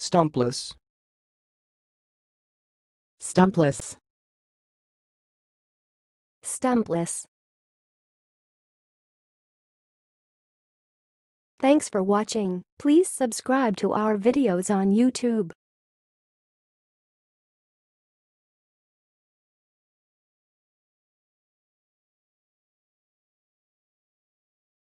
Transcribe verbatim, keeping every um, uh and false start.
stump-liss, stump-liss, stump-liss. Thanks for watching. Please subscribe to our videos on YouTube.